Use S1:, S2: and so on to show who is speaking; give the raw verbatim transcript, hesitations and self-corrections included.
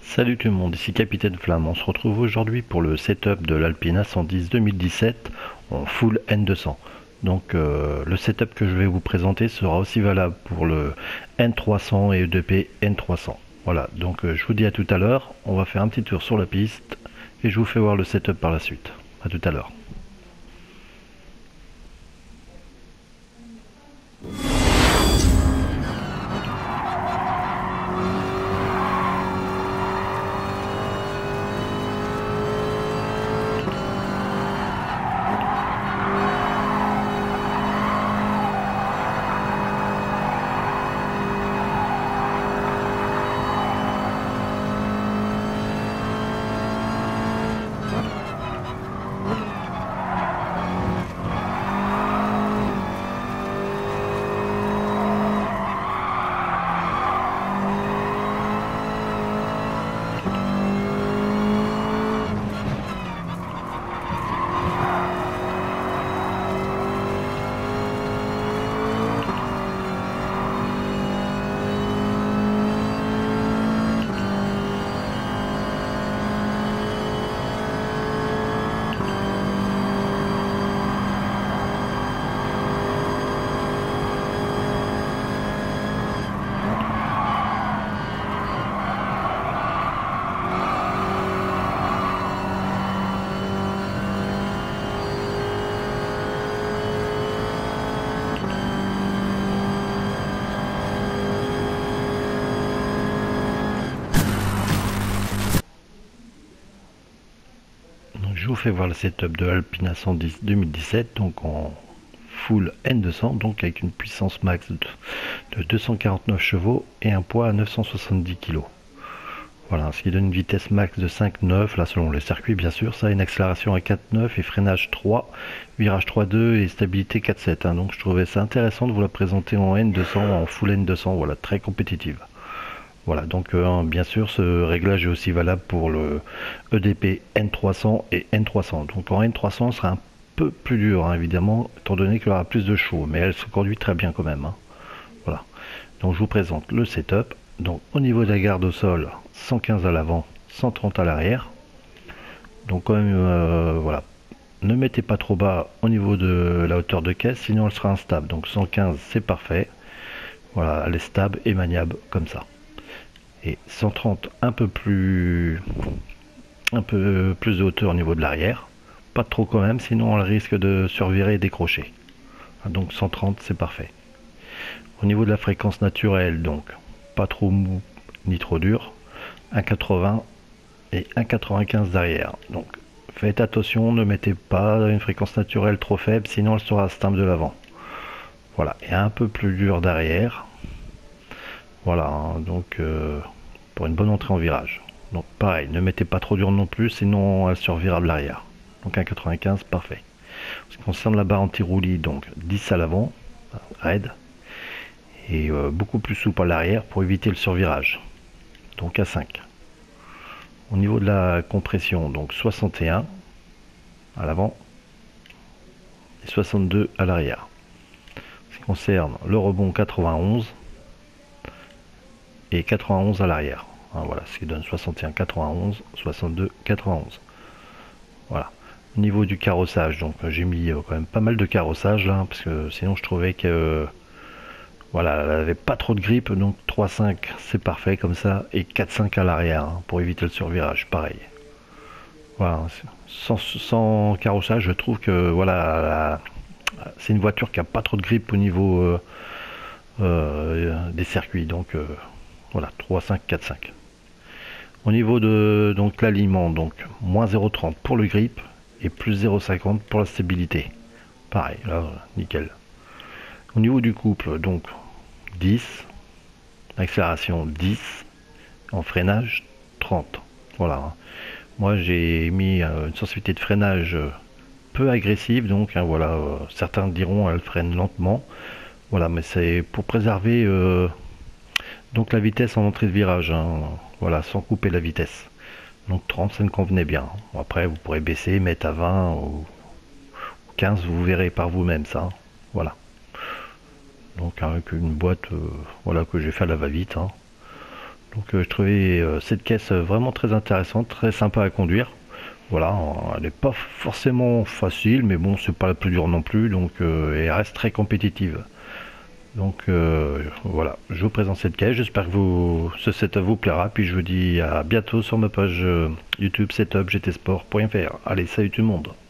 S1: Salut tout le monde, ici Capitaine Flamme. On se retrouve aujourd'hui pour le setup de l'Alpina cent dix deux mille dix-sept en full N deux cents. Donc euh, le setup que je vais vous présenter sera aussi valable pour le N trois cents et E deux P N trois cents. Voilà, donc euh, je vous dis à tout à l'heure. On va faire un petit tour sur la piste et je vous fais voir le setup par la suite. À tout à l'heure. Je vous fais voir le setup de l'Alpina cent dix deux mille dix-sept, donc en full N deux cents, donc avec une puissance max de, de deux cent quarante-neuf chevaux et un poids à neuf cent soixante-dix kilos. Voilà, ce qui donne une vitesse max de cinq neuf, là selon les circuits bien sûr, ça, une accélération à quatre neuf et freinage trois, virage trois deux et stabilité quatre sept. Hein, donc je trouvais ça intéressant de vous la présenter en N deux cents, en full N deux cents, voilà, très compétitive. Voilà, donc euh, bien sûr ce réglage est aussi valable pour le E D P N trois cents et N trois cents. Donc en N trois cents sera un peu plus dur hein, évidemment, étant donné qu'il aura plus de chevaux, mais elle se conduit très bien quand même. Hein. Voilà, donc je vous présente le setup. Donc au niveau de la garde au sol, cent quinze à l'avant, cent trente à l'arrière. Donc quand même, euh, voilà, ne mettez pas trop bas au niveau de la hauteur de caisse, sinon elle sera instable. Donc cent quinze c'est parfait. Voilà, elle est stable et maniable comme ça. Et cent trente un peu plus un peu plus de hauteur au niveau de l'arrière, pas trop quand même, sinon elle risque de survirer et décrocher. Donc cent trente c'est parfait. Au niveau de la fréquence naturelle, donc pas trop mou ni trop dur, un quatre-vingts et un quatre-vingt-quinze derrière. Donc faites attention, ne mettez pas une fréquence naturelle trop faible, sinon elle sera stable de l'avant. Voilà, et un peu plus dur derrière. Voilà, hein, donc euh, pour une bonne entrée en virage. Donc pareil, ne mettez pas trop dur non plus, sinon elle survira de l'arrière. Donc un quatre-vingt-quinze, parfait. En ce qui concerne la barre anti-roulis, donc dix à l'avant, raide, et euh, beaucoup plus souple à l'arrière pour éviter le survirage. Donc à cinq. Au niveau de la compression, donc soixante et un à l'avant et soixante-deux à l'arrière. En ce qui concerne le rebond, quatre-vingt-onze et quatre-vingt-onze à l'arrière. Hein, voilà, ce qui donne soixante et un, quatre-vingt-onze, soixante-deux, quatre-vingt-onze. Voilà. Au niveau du carrossage, donc j'ai mis euh, quand même pas mal de carrossage là, parce que sinon je trouvais que euh, voilà, elle avait pas trop de grippe, donc trois cinq c'est parfait comme ça, et quatre cinq à l'arrière hein, pour éviter le survirage, pareil. Voilà, sans, sans carrossage, je trouve que voilà, c'est une voiture qui a pas trop de grippe au niveau euh, euh, des circuits, donc euh, voilà, trois cinq, quatre cinq. Au niveau de donc l'alignement, donc moins zéro virgule trente pour le grip et plus zéro virgule cinquante pour la stabilité. Pareil, là, nickel. Au niveau du couple, donc dix, accélération dix, en freinage trente. Voilà. Moi j'ai mis euh, une sensibilité de freinage euh, peu agressive, donc hein, voilà, euh, certains diront elle freine lentement. Voilà, mais c'est pour préserver euh, donc la vitesse en entrée de virage, hein, voilà, sans couper la vitesse. Donc trente, ça me convenait bien. Après, vous pourrez baisser, mettre à vingt ou quinze, vous verrez par vous-même ça. Voilà. Donc avec une boîte, euh, voilà, que j'ai fait à la va-vite. Hein. Donc euh, je trouvais euh, cette caisse vraiment très intéressante, très sympa à conduire. Voilà, elle n'est pas forcément facile, mais bon, c'est pas la plus dure non plus, donc euh, elle reste très compétitive. Donc euh, voilà, je vous présente cette caisse, j'espère que vous, ce setup vous plaira, puis je vous dis à bientôt sur ma page euh, YouTube setup g t sport point f r. Allez, salut tout le monde.